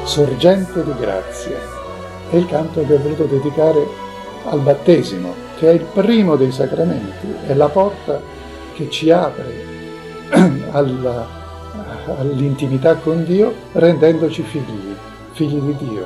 sorgente di grazia. È il canto che ho voluto dedicare al battesimo, che è il primo dei sacramenti, è la porta che ci apre all'intimità con Dio, rendendoci figli di Dio.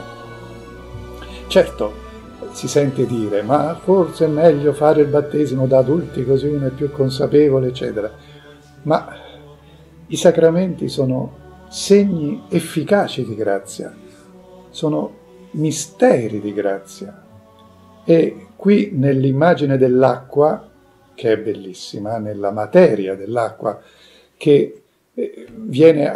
Certo, si sente dire, ma forse è meglio fare il battesimo da adulti, così uno è più consapevole, eccetera. Ma i sacramenti sono segni efficaci di grazia, sono misteri di grazia. E qui nell'immagine dell'acqua, che è bellissima, nella materia dell'acqua, che viene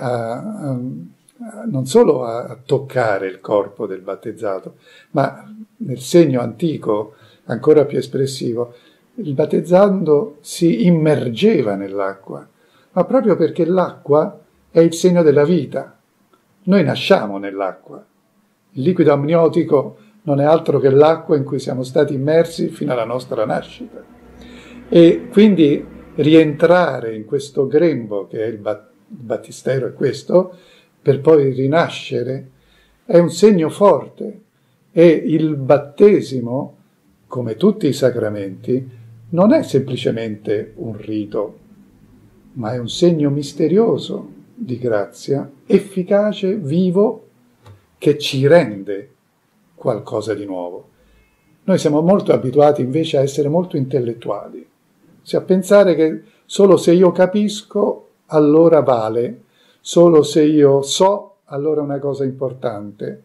non solo a toccare il corpo del battezzato, ma nel segno antico, ancora più espressivo, il battezzando si immergeva nell'acqua, ma proprio perché l'acqua è il segno della vita. Noi nasciamo nell'acqua. Il liquido amniotico non è altro che l'acqua in cui siamo stati immersi fino alla nostra nascita. E quindi rientrare in questo grembo, che è il battistero, è questo, per poi rinascere, è un segno forte. E il battesimo, come tutti i sacramenti, non è semplicemente un rito, ma è un segno misterioso di grazia, efficace, vivo, che ci rende qualcosa di nuovo. Noi siamo molto abituati invece a essere molto intellettuali, cioè a pensare che solo se io capisco allora vale, solo se io so allora è una cosa importante,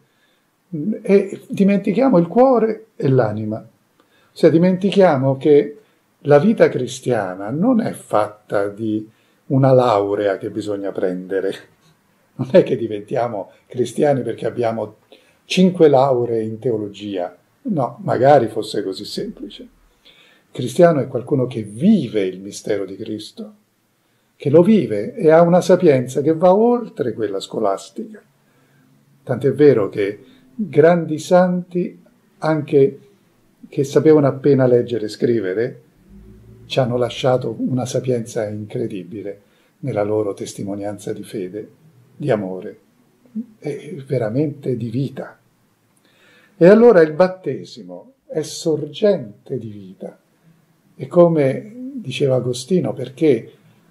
e dimentichiamo il cuore e l'anima. Cioè dimentichiamo che la vita cristiana non è fatta di una laurea che bisogna prendere. Non è che diventiamo cristiani perché abbiamo 5 lauree in teologia. No, magari fosse così semplice. Cristiano è qualcuno che vive il mistero di Cristo, che lo vive e ha una sapienza che va oltre quella scolastica. Tant'è vero che grandi santi, anche che sapevano appena leggere e scrivere, ci hanno lasciato una sapienza incredibile nella loro testimonianza di fede, di amore e veramente di vita. E allora il battesimo è sorgente di vita. E come diceva Agostino, perché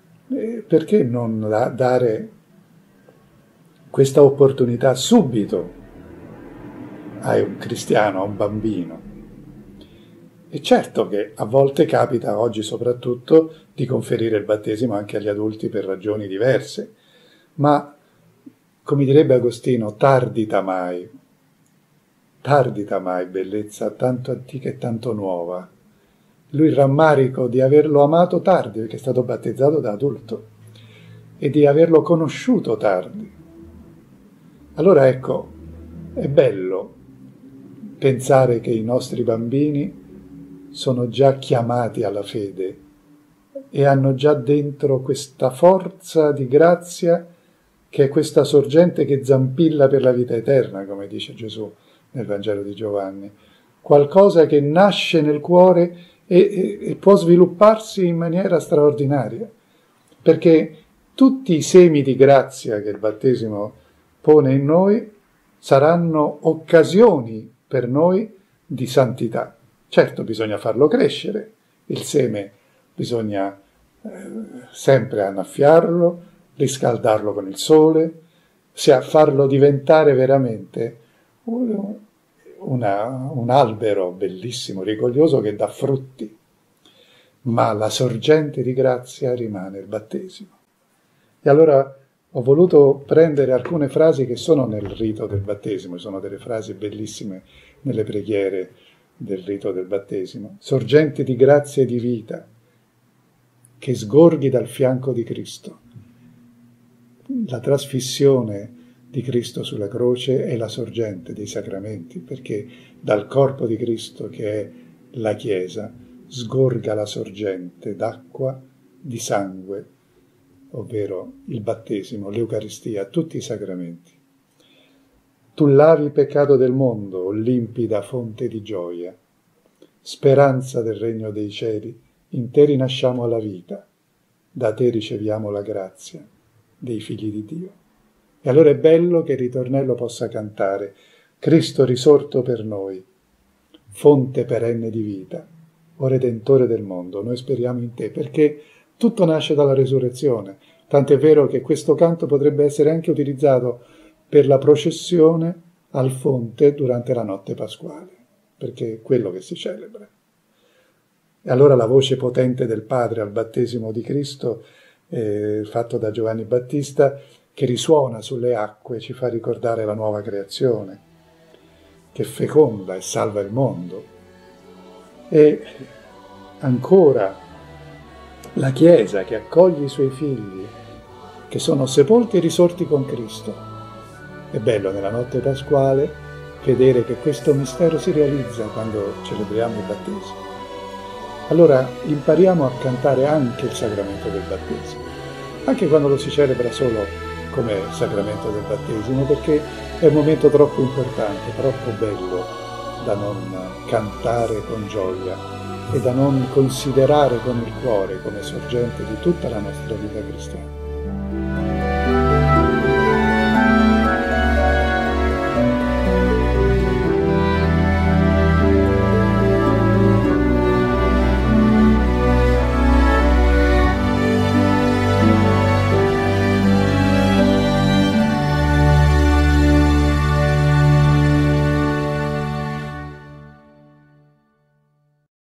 non dare questa opportunità subito a un cristiano, a un bambino? E certo che a volte capita, oggi soprattutto, di conferire il battesimo anche agli adulti per ragioni diverse, ma, come direbbe Agostino, tardita mai, bellezza tanto antica e tanto nuova. Lui il rammarico di averlo amato tardi, perché è stato battezzato da adulto, e di averlo conosciuto tardi. Allora ecco, è bello pensare che i nostri bambini sono già chiamati alla fede e hanno già dentro questa forza di grazia che è questa sorgente che zampilla per la vita eterna, come dice Gesù nel Vangelo di Giovanni. Qualcosa che nasce nel cuore e può svilupparsi in maniera straordinaria, perché tutti i semi di grazia che il battesimo pone in noi saranno occasioni per noi di santità. Certo, bisogna farlo crescere, il seme bisogna sempre annaffiarlo, riscaldarlo con il sole, farlo diventare veramente un albero bellissimo, rigoglioso, che dà frutti. Ma la sorgente di grazia rimane il battesimo. E allora ho voluto prendere alcune frasi che sono nel rito del battesimo, sono delle frasi bellissime nelle preghiere del rito del battesimo. Sorgente di grazia e di vita, che sgorghi dal fianco di Cristo. La trasfissione di Cristo sulla croce è la sorgente dei sacramenti, perché dal corpo di Cristo, che è la Chiesa, sgorga la sorgente d'acqua, di sangue, ovvero il battesimo, l'Eucaristia, tutti i sacramenti. Tu lavi il peccato del mondo, o limpida fonte di gioia, speranza del regno dei cieli, in te rinasciamo alla vita, da te riceviamo la grazia dei figli di Dio. E allora è bello che il ritornello possa cantare: Cristo risorto per noi, fonte perenne di vita, o Redentore del mondo, noi speriamo in te, perché tutto nasce dalla resurrezione. Tant'è vero che questo canto potrebbe essere anche utilizzato per la processione al fonte durante la notte pasquale, perché è quello che si celebra. E allora la voce potente del Padre al battesimo di Cristo, fatto da Giovanni Battista, che risuona sulle acque, ci fa ricordare la nuova creazione, che feconda e salva il mondo. E ancora la Chiesa che accoglie i suoi figli, che sono sepolti e risorti con Cristo. È bello nella notte pasquale vedere che questo mistero si realizza quando celebriamo il battesimo. Allora impariamo a cantare anche il sacramento del battesimo, anche quando lo si celebra solo come sacramento del battesimo, perché è un momento troppo importante, troppo bello da non cantare con gioia e da non considerare con il cuore come sorgente di tutta la nostra vita cristiana.